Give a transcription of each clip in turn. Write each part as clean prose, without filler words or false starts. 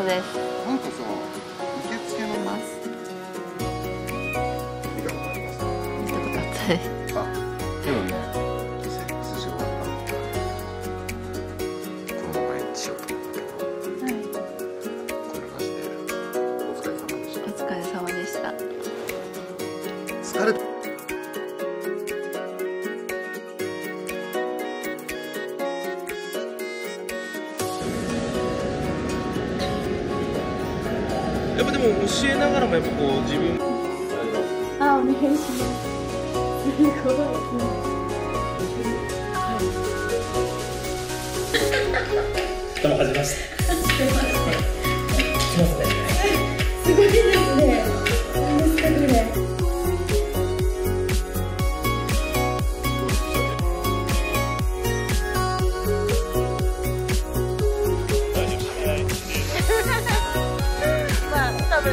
です。 なんかさ、受付のます。 見たことあります？ 見たことあったね。 あ、でもね、寿司終わったんで、このままにしようと思ったけど、 はい。 こんな感じで、お疲れ様でした。 お疲れ様でした。 疲れた。 やっぱでも教えながらもやっぱこう自分あ、お願いします。すごい。 どうもはじめまして。来ますね。 すごいですね。何ですかこれ。まあ多分。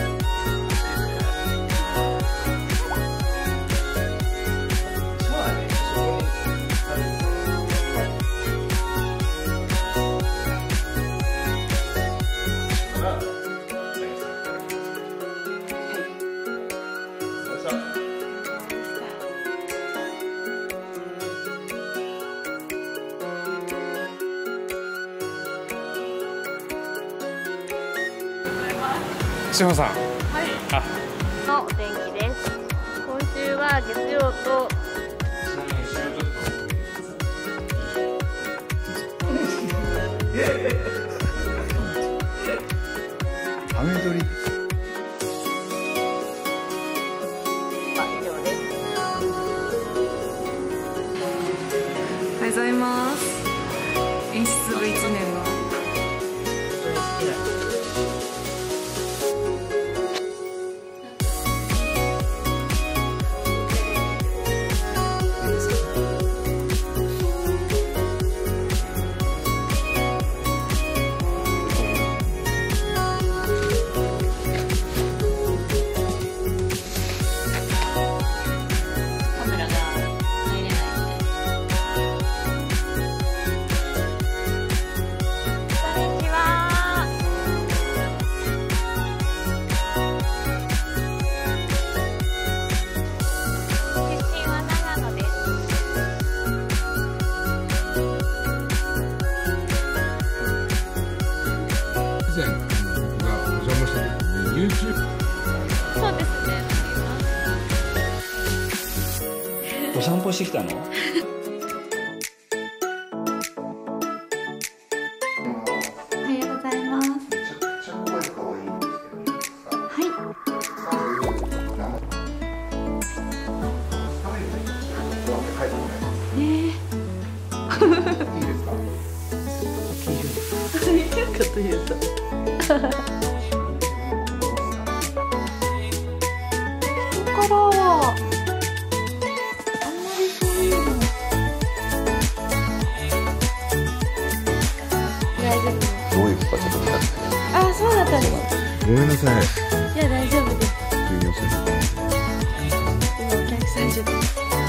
志保さん。 はい。のお天気です。今週は月曜と雨どり。 以上です。 おはようございます。演出部1年のカメラが入れないんで。こんにちは。出身は長野です。 以前僕がお邪魔した時に YouTube そうですね。 お散歩してきたの？ おおはようございます。 めちゃくちゃ声可愛いんですけど、いいですか？ はい。 いいですか？ こと言うと。だからあんまりそういうの大丈夫です。 どういう子かちょっと見たくて。 あ、そうだったんです。 ごめんなさい。 いや大丈夫です。 すみません。 今お客さんちょっと。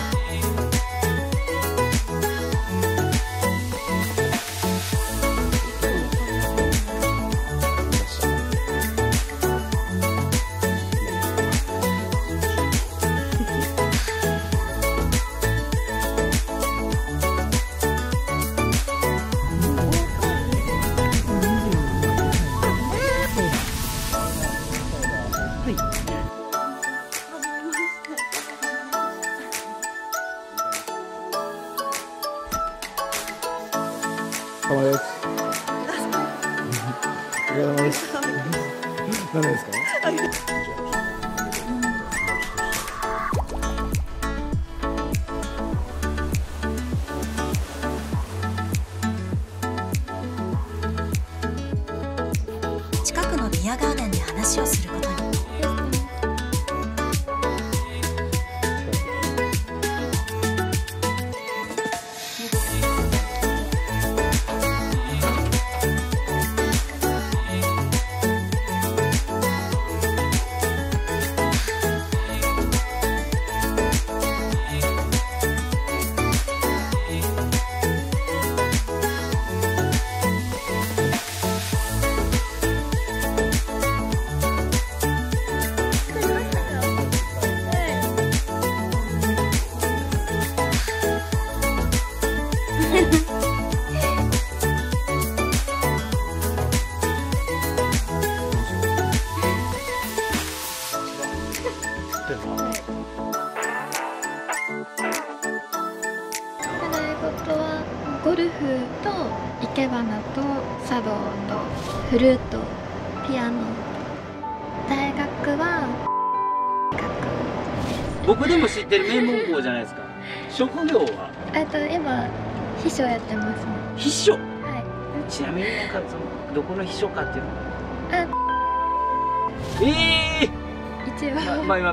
様です。お疲れ様です。何ですか？ 近くのビアガーデンで話をすることに。 ってんの？ 習い事はゴルフと生け花と茶道とフルート、ピアノ。大学は僕でも知ってる名門校じゃないですか。職業は？ 今秘書やってますね。 秘書。 はちなみになんかそのどこの秘書かっていうの？ い。一応。 まあ今